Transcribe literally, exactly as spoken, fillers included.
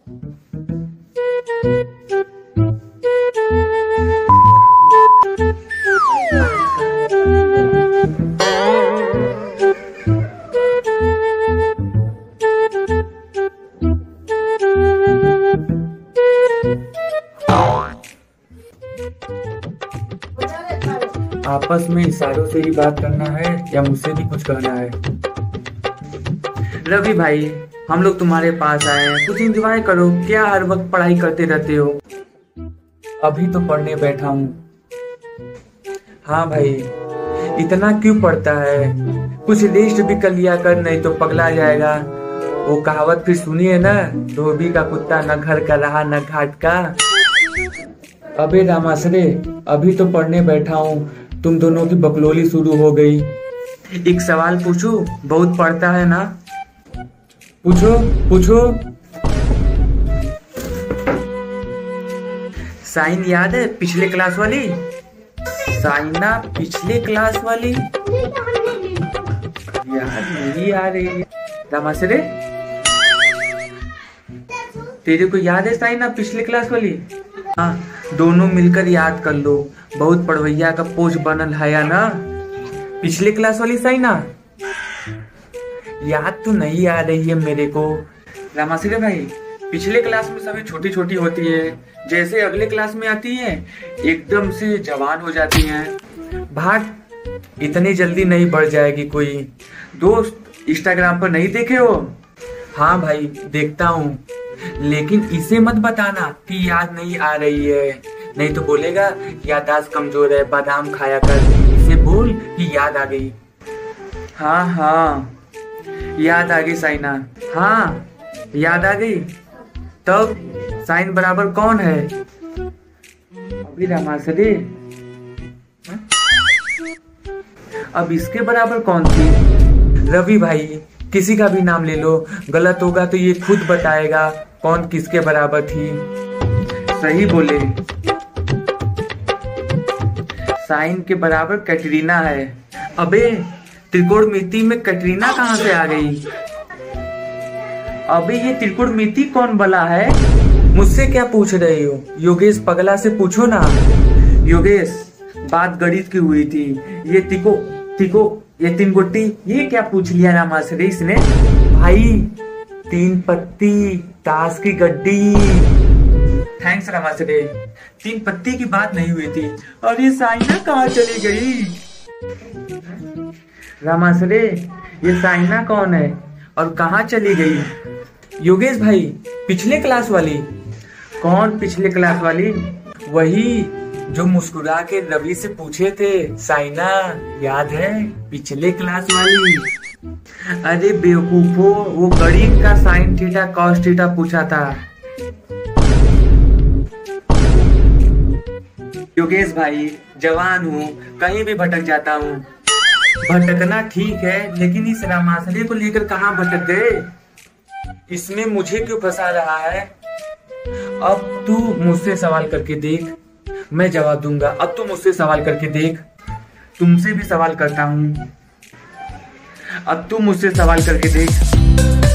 आपस में इशारों से ही बात करना है या मुझसे भी कुछ कहना है? रवि भाई, हम लोग तुम्हारे पास आए हैं, कुछ एंजॉय करो। क्या हर वक्त पढ़ाई करते रहते हो? अभी तो पढ़ने बैठा हूँ। हाँ भाई, इतना क्यों पढ़ता है? कुछ रेस्ट भी कर लिया कर, नहीं तो पगला जाएगा। वो कहावत फिर सुनिए ना, धोबी का कुत्ता न घर का रहा न घाट का। अबे रामाश्रे, अभी तो पढ़ने बैठा हूँ, तुम दोनों की बकलोली शुरू हो गई। एक सवाल पूछूं? बहुत पढ़ता है ना? पूछो पूछो। साइन याद है, पिछले क्लास वाली? साइना पिछले क्लास वाली यार नहीं आ रही है। रामाश्रे, तेरे को याद है साइना पिछले क्लास वाली? हाँ, दोनों मिलकर याद कर लो। बहुत पढ़वैया का पोज बनल है ना। पिछले क्लास वाली साइना याद तो नहीं आ रही है मेरे को। रामाश्रे भाई, पिछले क्लास में सभी छोटी छोटी होती है, जैसे अगले क्लास में आती है एकदम से जवान हो जाती हैं। भाग, इतनी जल्दी नहीं बढ़ जाएगी कोई। दोस्त इंस्टाग्राम पर नहीं देखे हो? हाँ भाई, देखता हूँ, लेकिन इसे मत बताना कि याद नहीं आ रही है, नहीं तो बोलेगा याददाश्त कमजोर है, बादाम खाया कर। इसे बोल कि याद आ गई। हाँ हाँ याद आ गई साइना। हाँ याद आ गई। तब साइन बराबर कौन है? अभी रामाश्रे, अब इसके बराबर कौन थी? रवि भाई, किसी का भी नाम ले लो, गलत होगा तो ये खुद बताएगा कौन किसके बराबर थी। सही बोले, साइन के बराबर कैटरीना है। अबे त्रिकोणमिति में कैटरीना कहाँ से आ गई? अबे ये त्रिकोणमिति कौन बला है? मुझसे क्या पूछ रही हो? योगेश पगला से पूछो ना। योगेश, बात गणित की हुई थी, ये तिको तिको ये तीन गोटी ये क्या पूछ लिया रामाश्रे इसने? भाई, तीन पत्ती ताश की गड्डी। थैंक्स रामाश्रे, तीन पत्ती की बात नहीं हुई थी। और ये साइना कहाँ चली गई? रामाश्रे, ये साइना कौन है और कहाँ चली गई? योगेश भाई, पिछले क्लास वाली। कौन पिछले क्लास वाली? वही जो मुस्कुरा के रवि से पूछे थे, साइना याद है? पिछले क्लास वाली। अरे बेवकूफो, वो गणित का साइन थीटा कॉस थीटा पूछा था। योगेश भाई, जवान हूँ, कहीं भी भटक जाता हूँ। भटकना ठीक है, लेकिन इस रामाश्रे को लेकर कहाँ भटक गए? इसमें मुझे क्यों फंसा रहा है? अब तू मुझसे सवाल करके देख, मैं जवाब दूंगा। अब तू मुझसे सवाल करके देख, तुमसे भी सवाल करता हूँ। अब तू मुझसे सवाल करके देख।